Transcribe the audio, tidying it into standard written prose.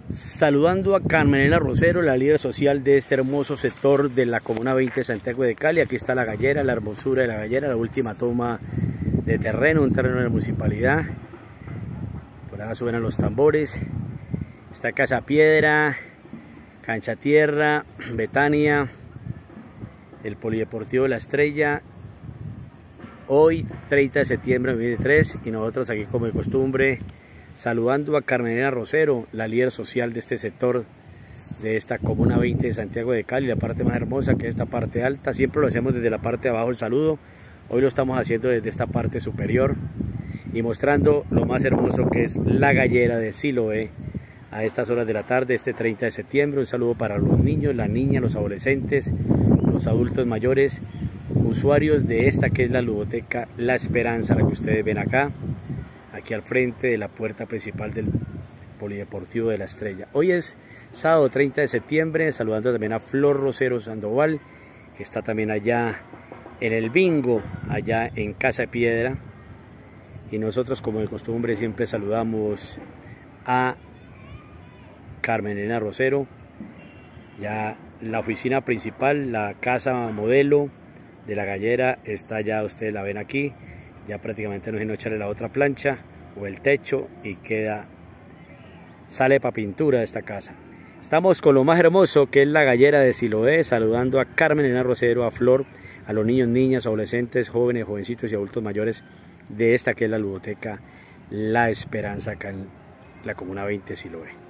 Saludando a Carmenela Rosero, la líder social de este hermoso sector de la Comuna 20 de Santiago de Cali. Aquí está la gallera, la hermosura de la gallera, la última toma de terreno, un terreno de la municipalidad. Por ahí suenan los tambores. Está Casa Piedra, Cancha Tierra, Betania, el Polideportivo La Estrella. Hoy 30 de septiembre de 2023 y nosotros aquí como de costumbre saludando a Carmenela Rosero, la líder social de este sector, de esta Comuna 20 de Santiago de Cali, la parte más hermosa que es esta parte alta. Siempre lo hacemos desde la parte de abajo el saludo, hoy lo estamos haciendo desde esta parte superior y mostrando lo más hermoso que es la gallera de Siloé a estas horas de la tarde, este 30 de septiembre. Un saludo para los niños, las niñas, los adolescentes, los adultos mayores, usuarios de esta que es la ludoteca La Esperanza, la que ustedes ven acá, aquí al frente de la puerta principal del Polideportivo de La Estrella. Hoy es sábado 30 de septiembre, saludando también a Flor Rosero Sandoval, que está también allá en el bingo, allá en Casa Piedra. Y nosotros como de costumbre siempre saludamos a Carmenela Rosero, ya la oficina principal, la casa modelo de la gallera está ya, ustedes la ven aquí, ya prácticamente no es sino echarle la otra plancha o el techo y sale para pintura de esta casa. Estamos con lo más hermoso que es la gallera de Siloé, saludando a Carmenela Rosero, a Flor, a los niños, niñas, adolescentes, jóvenes, jovencitos y adultos mayores de esta que es la ludoteca La Esperanza, acá en la Comuna 20 Siloé.